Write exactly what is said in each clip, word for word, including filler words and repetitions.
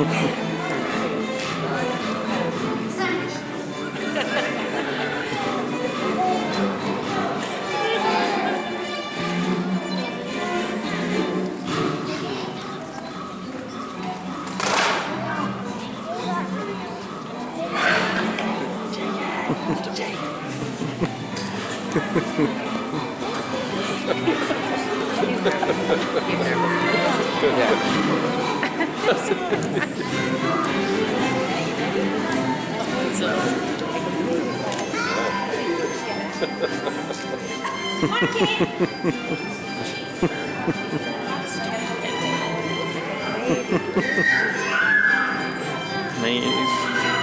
Maeve.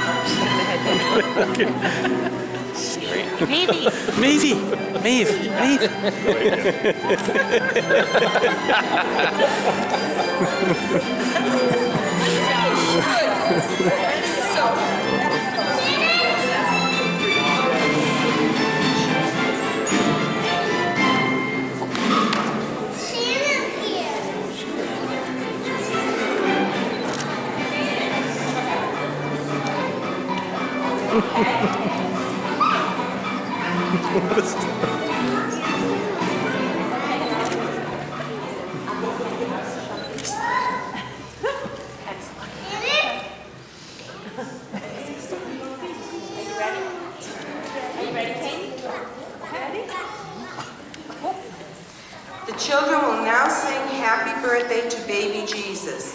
Maeve. Maeve. Maeve. Maeve. What is that? The children will now sing Happy Birthday to Baby Jesus.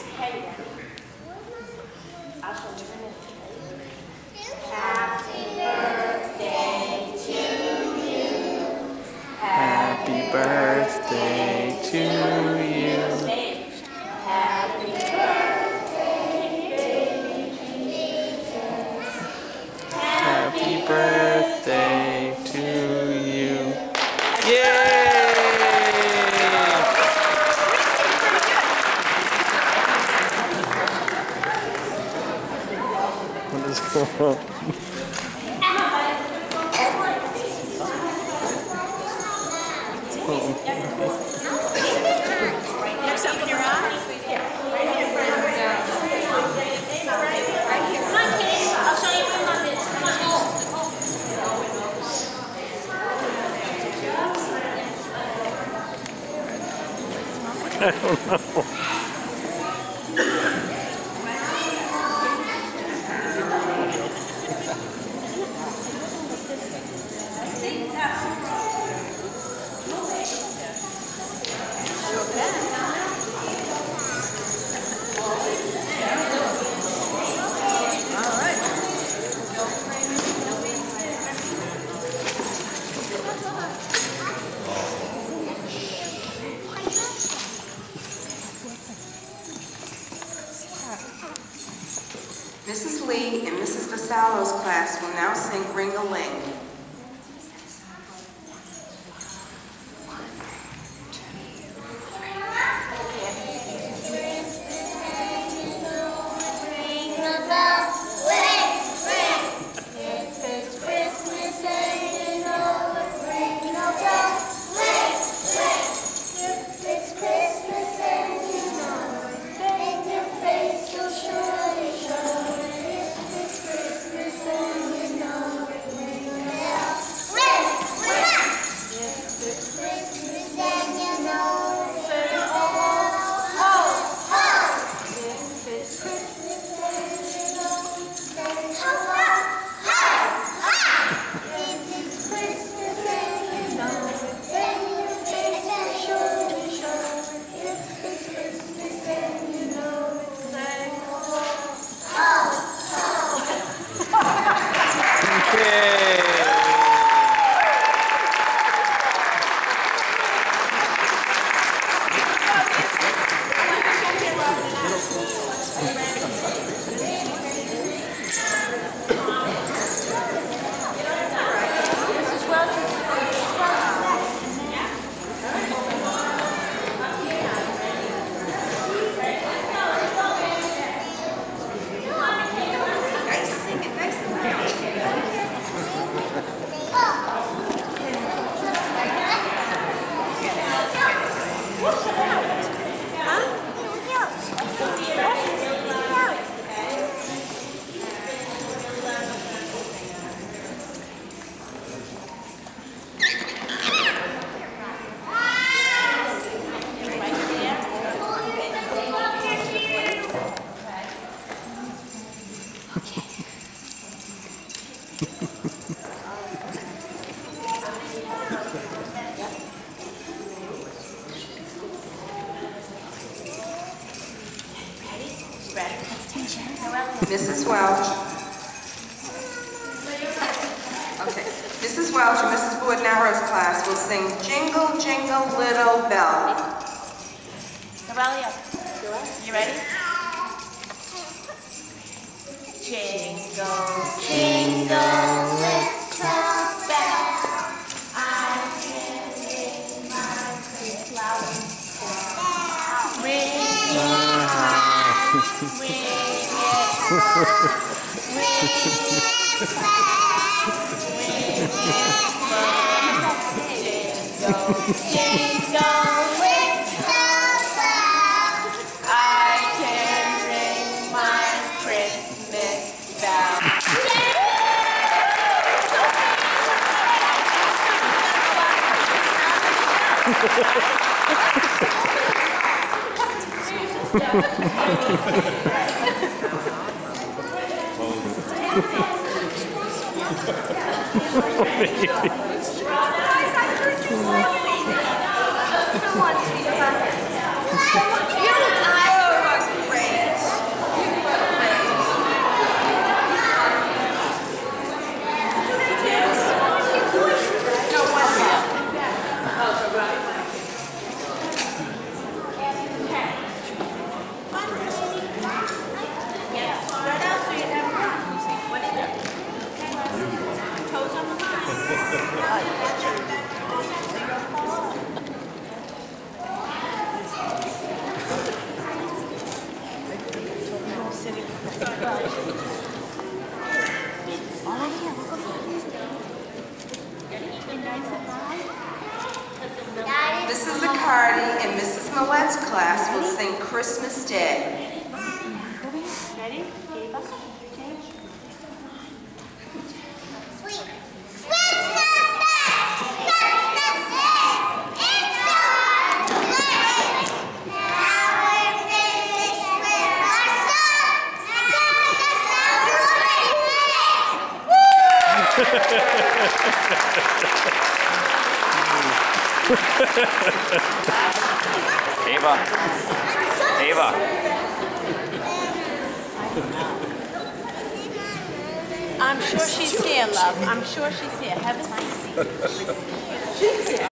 Happy birthday to you. Happy birthday to you. Happy birthday, baby Jesus. Happy birthday to you. Yay! What is going on? There's something in your eye? Come on, kids. I'll show you where mom is. Come on. I don't know. Missus Lee and Missus Vassallo's class will now sing Ring-a-Ling. Christmas and you know it. Missus Welch. Okay. Missus Welch and Missus Boydnarrow's class will sing Jingle, Jingle, Little Bell. Noelia, you ready? Jingle, jingle, little bell. I can ring my pretty flower. Ring it high, ring it low, ring it fast, ring it slow. Jingle, jingle, little bell. I can ring my Christmas bell. Missus Accardi and Missus Millett's class will sing Christmas Day. Ready? Ava. Ava. I'm sure she's here, love. I'm sure she's here. Have a seat. She's here.